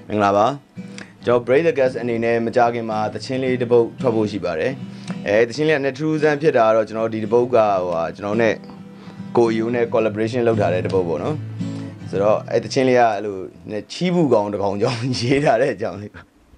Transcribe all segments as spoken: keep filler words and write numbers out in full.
မင်္ဂလာပါကျွန်တော် Break the Gas အနေနဲ့မကြခင်မှာတချင်းလေးတစ်ပုတ်ထွက်ဖို့ရှိပါတယ်အဲတချင်းလေးက Netruzen ဖြစ်တာတော့ကျွန်တော်ဒီတစ်ပုတ်ကဟိုဟာကျွန်တော်နဲ့ကိုယူနဲ့ collaboration လုပ်ထားတဲ့တစ်ပုတ်ပေါ့နော်ဆိုတော့အဲတချင်းလေးကအဲ့လိုချီးဘူးကောင်တစ်ကောင်ကြောင့်ရေးထားတဲ့အကြောင်းလေး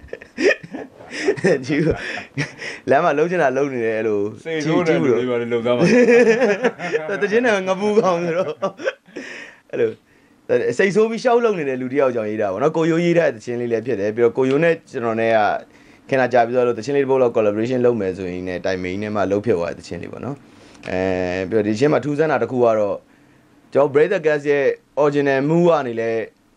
ချီးလမ်းမှာလုံးချင်တာလုံးနေတယ်အဲ့လိုချီးဘူးလို့ပြောတယ်လုံသားပါတချင်းနဲ့ငပူကောင်ဆိုတော့အဲ့လိုစိတ်ဆိုးပြီးရှောက်လုံနေတဲ့လူတယောက်ကြောင့်ရေးတာပေါ့နော်ကိုယိုရေးတဲ့တချင်းလေးလည်းဖြစ်တယ်ပြီးတော့ကိုယိုနဲ့ကျွန်တော်နဲ့ကခင်ဗျာကြာပြီးတော့တချင်းလေးတစ်ပုတ်လောက် collaboration လုပ်မယ်ဆိုရင်လည်းတိုင်မင်းနဲ့မှလုပ်ဖြစ်သွားတဲ့တချင်းလေးပေါ့နော်အဲပြီးတော့ဒီချင်းမှာထူးဆန်းတာတစ်ခုကတော့ကျွန်တော် Break the Gas ရဲ့ original move ကနေလဲ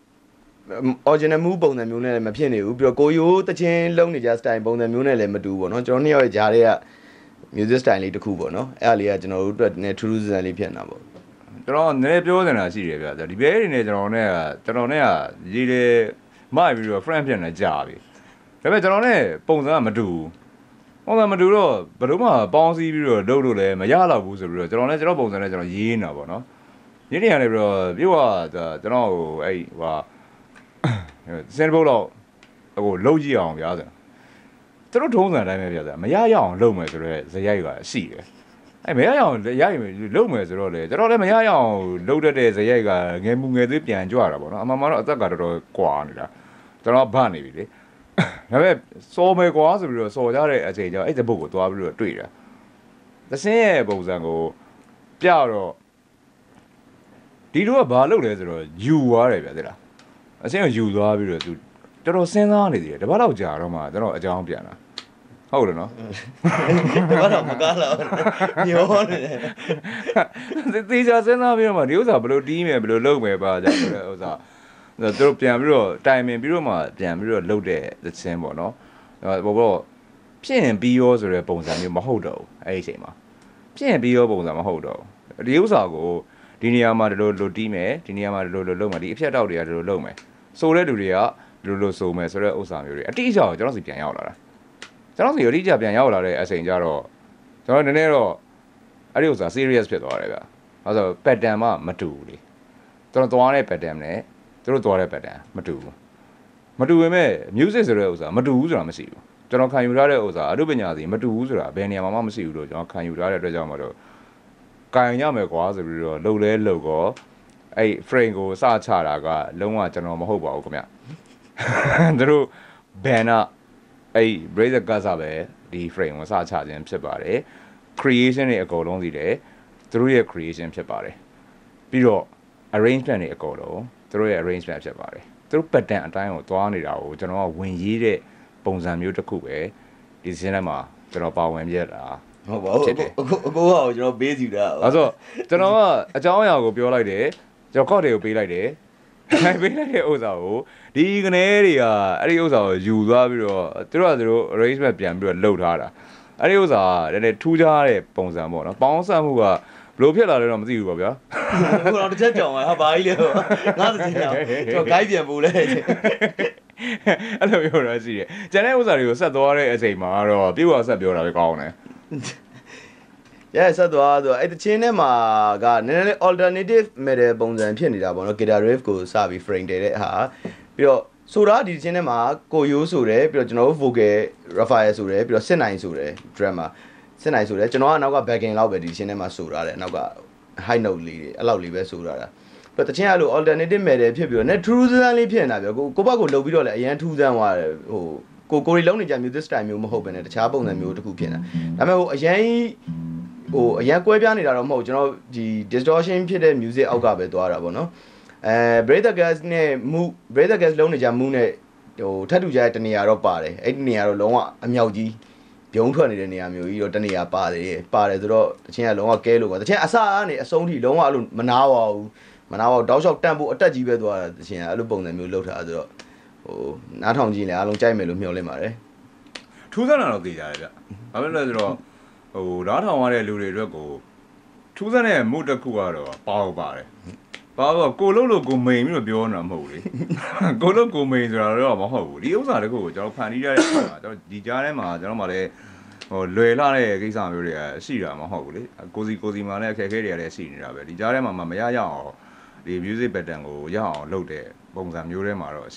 original move ပုံစံမျိုးနဲ့လည်းမဖြစ်နေဘူးပြီးတော့ကိုယိုတချင်းလုံးနေကြ style ပုံစံမျိုးနဲ့လည်းမတူဘူးပေါ့နော်ကျွန်တော်နှစ်ယောက်ရဲ့ဂျားတွေက music style လေးတစ်ခုပေါ့နော်အဲ့ဒါလေးကကျွန်တော်တို့အတွက်နည်းထူးထူးဆန်းဆန်းလေးဖြစ်နေတာပေါ့ကျွန်တော်နည်းပြောနေတာရှိတယ်ဗျာဒီဘဲတွေနဲ့ကျွန်တော်နဲ့ကကျွန်တော်နဲ့ကရေးတယ်မိုက်ပြီးတော့ friend ဖြစ်နေကြပြီဒါပေမဲ့ကျွန်တော်နဲ့ပုံစံကမတူပုံစံမတူတော့ဘယ်လိုမှပေါင်းစည်းပြီးတော့လုပ်လို့လည်းမရတော့ဘူးဆိုပြီးတော့ကျွန်တော်နဲ့ကျွန်တော်ပုံစံနဲ့ကျွန်တော်ရေးနေတာပေါ့နော်ရေးနေရတယ်ပြီးတော့ပြေကကျွန်တော်ဟိုအဲ့ဟိုစင်ဘုတ်တော့ဟိုလုံးကြည့်အောင်ဗျာဆိုသူတို့ထုံးစံတိုင်းပဲဗျာမရရအောင်လုပ်မယ်ဆိုတော့ဇယိုက်ကရှိတယ်အဲ့မရရအောင်ရရင်လုံးမယ်ဆိုတော့လေကျွန်တော်လည်းမရရအောင်လုံးတတ်တဲ့ဇယိုက်ကငယ်မှုငယ်သေးပြန်ကြွတာပေါ့နော်အမှန်မှန်တော့အသက်ကတော်တော်ကွာနေတာကျွန်တော်ဗတ်နေပြီလေဒါပေမဲ့စော်မယ်ကွာဆိုပြီးတော့စော်ကြတဲ့အချိန်ကျတော့အဲ့တပုတ်ကိုသွားပြီးတော့တွေ့တာသစင်းရဲ့ပုံစံကိုပြတော့ဒီတို့ကဘာလုပ်လဲဆိုတော့ယူသွားတယ်ဗျာသိလားအစင်းကိုယူသွားပြီးတော့သူတော်တော်စဉ်းစားနေသေးတယ်တပတ်တော့ကြာတော့မှကျွန်တော်အကြောင်းပြန်လာဟုတ်တယ်နော်ဘာတော့မကားလာညောနေတယ်တေချာစဉ်းစားပြီးတော့မှဒီဥစ္စာဘယ်လိုတီးမယ်ဘယ်လိုလုပ်မယ်ပါကြတဲ့ဥစ္စာသူတို့ပြန်ပြီးတော့တိုင်ပင်ပြီးတော့မှပြန်ပြီးတော့လုပ်တဲ့သင်းပေါ့နော်ဘောဘောဖြစ်ရင်ပြီးရောဆိုတဲ့ပုံစံမျိုးမဟုတ်တော့ဘူးအဲ့ဒီအချိန်မှာဖြစ်ရင်ပြီးရောပုံစံမဟုတ်တော့ဘူးဒီဥစ္စာကိုဒီနေရာမှာဒီလိုလိုတီးမယ်ဒီနေရာမှာဒီလိုလိုလုပ်မယ်ဒီအဖြတ်တောက်တွေကဒီလိုလုပ်မယ်ဆိုတဲ့လူတွေကဒီလိုလိုဆိုမယ်ဆိုတဲ့ဥစ္စာမျိုးတွေအတိအကျကိုကျွန်တော်စီပြန်ရောက်လာတာကျွန်တော်စီအတိအကျပြန်ရောက်လာတဲ့အချိန်ကျတော့ကျွန်တော်နည်းနည်းတော့အဲ့ဒီဥစ္စာ serious ဖြစ်သွားတယ်ဗျ။အဲဆို pattern မှမတူဘူးလေ။ကျွန်တော်သွားတဲ့ pattern နဲ့သူတို့သွားတဲ့ pattern မတူဘူး။မတူပေမဲ့ music ဆိုတဲ့ဥစ္စာမတူဘူးဆိုတာမရှိဘူး။ကျွန်တော်ခံယူထားတဲ့ဥစ္စာအမှုပညာစီမတူဘူးဆိုတာဘယ်နေရာမှာမှမရှိဘူးလို့ကျွန်တော်ခံယူထားတဲ့အတွက်ကြောင့်မလို့ကင်ရမယ်ကွာဆိုပြီးတော့လှုပ်လဲလှုပ်ကောအဲ့ frame ကိုစချတာကလုံးဝကျွန်တော်မဟုတ်ပါဘူးခင်ဗျ။သူတို့ banner အဲ့ Break the Gas ပဲဒီ frame ကိုစချခြင်းဖြစ်ပါတယ် creation တွေအကုန်လုံးစီတယ်သူတို့ရဲ့ creation ဖြစ်ပါတယ်ပြီးတော့ arrangement တွေအကုန်လုံးသူတို့ရဲ့ arrangement ဖြစ်ပါတယ်သူတို့ pattern အတိုင်းကိုသွားနေတာကိုကျွန်တော်ကဝင်ရေးတဲ့ပုံစံမျိုးတစ်ခုပဲဒီစင်းထဲမှာကျွန်တော်ပါဝင်ပြတာဟုတ်ပါဘူးအခုအခုကကျွန်တော်ပေးစီတာအဲ့ဆိုကျွန်တော်ကအကြောင်းအရာကိုပြောလိုက်တယ်ကျွန်တော် code တွေကိုပေးလိုက်တယ်ပေးလိုက်တဲ့ဥစ္စာကိုဒီကနေတွေကအဲ့ဒီဥစ္စာကိုယူသွားပြီးတော့သူတို့ကသူတို့ arrangement ပြန်ပြီးတော့လုပ်ထားတာအဲ့ဒီဥစ္စာကလည်းထူးခြားတဲ့ပုံစံပေါ့နော်ပေါင်းစပ်မှုကဘယ်လိုဖြစ်လာလဲတော့မသိဘူးပေါ့ဗျာခုတော့တစ်ချက်ကြောင်ပါဟာဘာကြီးလဲငါသတင်တော့ကျွန်တော် guide ပြန်ပို့လဲအဲ့လိုပြောတာရှိတယ်ကျန်တဲ့ဥစ္စာတွေကိုဆက်သွားတဲ့အချိန်မှာတော့ပြေဝဆက်ပြောတာပဲကောင်းတယ်ရဲဆက်သွားဆိုအဲ့တချင်းထဲမှာကနည်းနည်းလေး alternative metal ပုံစံဖြစ်နေတာပေါ့နော် guitar riff ကိုစပြီး frame တည်တဲ့ဟာပြီးတော့ဆိုတာဒီချင်းထဲမှာကိုယိုးဆိုတယ်ပြီးတော့ကျွန်တော်တို့ vocal Raphael ဆိုတယ်ပြီးတော့စစ်နိုင်ဆိုတယ် drummer စစ်နိုင်ဆိုတယ်ကျွန်တော်ကနောက်က backing လောက်ပဲဒီချင်းထဲမှာဆိုထားတယ်နောက်က high note လေးတွေအဲ့လောက်လေးပဲဆိုထားတာပြီးတော့တချင်းကလို့ alternative metal ဖြစ်ပြီးတော့ net true စမ်းလေးဖြစ်နေတာပြောကိုကိုဘက်ကိုလှုပ်ပြီးတော့လည်းအရန်ထူးဆန်းသွားတယ်ဟိုကိုကိုရီလုံးနေကြ music style မျိုးမဟုတ်ဘဲနဲ့တခြားပုံစံမျိုးတစ်ခုဖြစ်နေတာဒါပေမဲ့ဟိုအရန်ဟိုအရန်ကွဲပြားနေတာတော့မဟုတ်ကျွန်တော်ဒီ distortion ဖြစ်တဲ့ music အောက်ကပဲသွားတာပေါ့နော်အဲ Break the Gas နဲ့ move Break the Gas လုံးနေကြ move နဲ့ဟိုထပ်တူကြတဲ့တနေရာတော့ပါတယ်အဲ့ဒီနေရာတော့လုံးဝအမြောက်ကြီးပြုံးထွက်နေတဲ့နေရာမျိုးကြီးတော့တနေရာပါတယ်ပါတယ်ဆိုတော့တချင်းကလုံးဝကဲလို့ပါတချင်းအစကနေအဆုံးထိလုံးဝအဲ့လိုမနာပါဘူးမနာပါဘူးတောက်လျှောက်တန့်ဖို့အတက်ကြီးပဲသွားတာတချင်းကအဲ့လိုပုံစံမျိုးလောက်ထားဆိုတော့ဟိုနားထောင်ကြည့်လဲအားလုံးကြိုက်မယ်လို့မျှော်လင့်ပါတယ်ထူးဆန်းတာတော့သိကြတယ်ဗျဘာဖြစ်လဲဆိုတော့ဟိုဓာတ်ထောင်ရတဲ့လူတွေအတွက်ကိုထူးဆန်းတဲ့ mood တစ်ခုကတော့ပါဟုတ်ပါတယ်ဘာလို့ကိုလုံးလို့ကိုမိန်ပြီးတော့ပြောနေတာမဟုတ်ဘူးလေကိုလုံးကိုမိန်ဆိုတာတော့မဟုတ်ဘူးဒီဥစ္စာတခုကိုကျွန်တော်ဖန်တီးရတဲ့အခါကျွန်တော်ဒီကြားထဲမှာကျွန်တော်မှလည်းဟိုလွယ်လာတဲ့ကိစ္စမျိုးတွေကရှိတာမဟုတ်ဘူးလေကိုစီကိုစီမှာလည်းအခက်အခဲတွေကလည်းရှိနေတာပဲဒီကြားထဲမှာမရရအောင်ဒီ music pattern ကိုရအောင်လုပ်တဲ့ပုံစံမျိုးတွေမှာတော့ရှိတယ်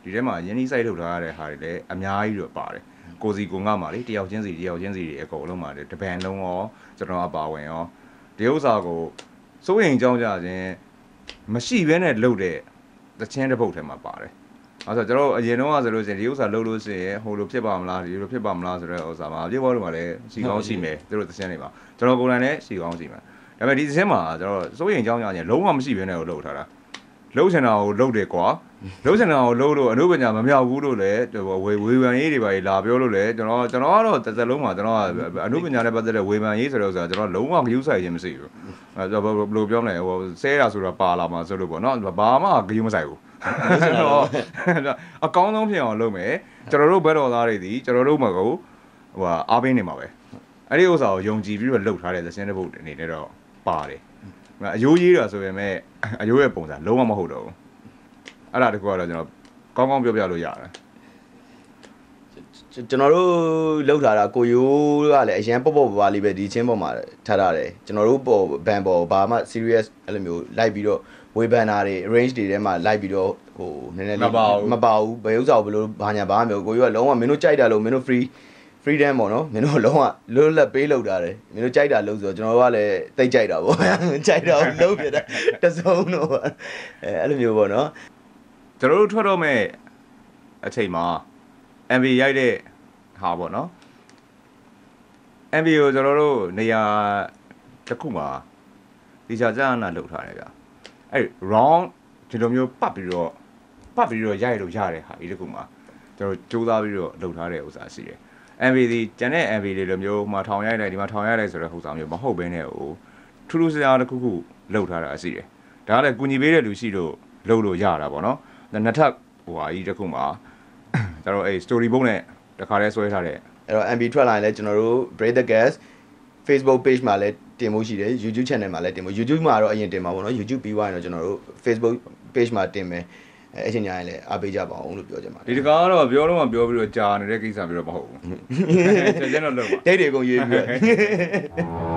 ဒီထဲမှာရင်းနှီးစိုက်ထုတ်ထားရတဲ့ဟာတွေလည်းအများကြီးတော့ပါတယ်ကိုစီကိုငါမှာလေတယောက်ချင်းစီတယောက်ချင်းစီတွေအကုန်လုံးပါတယ်တပန်လုံးရောကျွန်တော်အပါဝင်ရောဒီဥစ္စာကိုစိုးရင်ကြောင်းကြခြင်းမရှိဘဲနဲ့လှုပ်တဲ့သချင်းတစ်ပုတ်ထဲမှာပါတယ်အဲ့ဆိုကျွန်တော်အရင်တော့ဆိုလို့ရှိရင်ဒီဥစ္စာလှုပ်လို့ရှိရင်ဟိုလိုဖြစ်ပါမလားဒီလိုဖြစ်ပါမလားဆိုတော့ဥစ္စာမှာပြေပေါ်လို့မှလည်းစီကောင်းစီမယ်သူတို့သချင်းတွေမှာကျွန်တော်ကိုယ်တိုင်လည်းစီကောင်းစီမယ်ဒါပေမဲ့ဒီသချင်းမှာကျွန်တော်စိုးရင်ကြောင်းကြခြင်းလုံးဝမရှိဘဲနဲ့လှုပ်ထားတာလှုပ်ချင်တာကိုလှုပ်တယ်ကွာလှုပ်ချင်တာကိုလှုပ်လို့အနုပညာမမြောက်ဘူးလို့လည်းဝေဝေဖန်ရေးတွေပါလာပြောလို့လည်းကျွန်တော်ကျွန်တော်ကတော့တစ်စက်လုံးမှာကျွန်တော်ကအနုပညာနဲ့ပတ်သက်တဲ့ဝေဖန်ရေးဆိုတော့ဆိုတော့ကျွန်တော်လုံးဝဂရုစိုက်ခြင်းမရှိဘူးအဲဘယ်လိုပြောမလဲဟိုဆဲတာဆိုတာပါလာမှာဆိုလို့ပေါ့နော်ဘာမှဂရုမစိုက်ဘူးတော့အကောင်းဆုံးဖြစ်အောင်လုပ်မယ်ကျွန်တော်တို့ဘက်တော်သားတွေဒီကျွန်တော်တို့မှာကိုဟိုအားပေးနေမှာပဲအဲ့ဒီဥစ္စာကိုယုံကြည်ပြီးတော့လှုပ်ထားတဲ့သင်းတစ်ပုတ်အနေနဲ့တော့ပါတယ်အယိုးရေးတာဆိုပေမဲ့အယိုးရဲ့ပုံစံလုံးဝမဟုတ်တော့ဘူးအဲ့ဒါတကူကတော့ကျွန်တော်ကောင်းကောင်းပြောပြလို့ရတယ်ကျွန်တော်တို့လောက်ထားတာကိုယိုးကလည်းအရန်ပေါ့ပေါ့ပါပါလေးပဲဒီချင်းပေါ်မှာထားထားတယ်ကျွန်တော်တို့ပေါ်ဘန်ပေါ်ဘာမှ serious အဲ့လိုမျိုးလိုက်ပြီးတော့ဝေဘန်နာတွေ range တွေထဲမှာလိုက်ပြီးတော့ဟိုနည်းနည်းလေးမပါဘူးဘယ်ဥစ္စာကိုဘယ်လိုဘာညာဘာမျိုးကိုယိုးကလုံးဝမင်းတို့ကြိုက်တာလို့မင်းတို့ free freedom ပေါ့နော်မင်းတို့လုံးဝလွတ်လပ်ပေးလောက်တာတယ်မင်းတို့ကြိုက်တာလို့ဆိုတော့ကျွန်တော်တို့ကလည်းတိတ်ကြိုက်တာပေါ့ကြိုက်တာလုံးပြတာတစုံတော့အဲအဲ့လိုမျိုးပေါ့နော်ကျွန်တော်တို့ထွက်တော့မဲ့အချိန်မှာ M V ရိုက်တဲ့ဟာပေါ့နော် M V ကိုကျွန်တော်တို့နေရာတစ်ခုမှာဒီချာကြာနာလောက်ထားတယ်ဗျအဲ့ round ဒီလိုမျိုးပတ်ပြီးတော့ပတ်ပြီးတော့ရိုက်လို့ရတဲ့ဟာဒီတစ်ခုမှာကျွန်တော်စူးစမ်းပြီးတော့လုပ်ထားတဲ့ဥစ္စာရှိတယ် M V ဒီကျန်တဲ့ M V တွေလိုမျိုးမှာထောင်ရိုက်လိုက်ဒီမှာထောင်ရိုက်လိုက်ဆိုတဲ့ဥစ္စာမျိုးမဟုတ်ဘဲနဲ့ဟိုထူးထူးခြားခြားတစ်ခုခုလုပ်ထားတာရှိတယ်ဒါကလည်းကူညီပေးတဲ့လူရှိလို့လုပ်လို့ရတာပေါ့နော်နှစ်ထပ်ဟိုဟာကြီးတစ်ခုမှာကျွန်တော်အဲ့ story book နဲ့တခါတည်းဆွဲထားတဲ့အဲ့တော့ M V ထွက်လာရင်လည်းကျွန်တော်တို့ Break the Gas Facebook page မှာလည်းတင်မှုရှိတယ် YouTube channel မှာလည်းတင်မှု YouTube မှာတော့အရင်တင်မှာပေါ့နော် YouTube ပြီးသွားရင်တော့ကျွန်တော်တို့ Facebook page မှာတင်မယ်အဲ့အချိန်ညာရင်လည်းအားပေးကြပါအောင်လို့ပြောချင်ပါတယ်ဒီတကားကတော့ပြောလို့မှပြောပြီးတော့ကြာနေတဲ့ကိစ္စမျိုးတော့မဟုတ်ဘူးချက်ချင်းတော့လုပ်ပါဒိတ်တွေအကုန်ရေးပြီး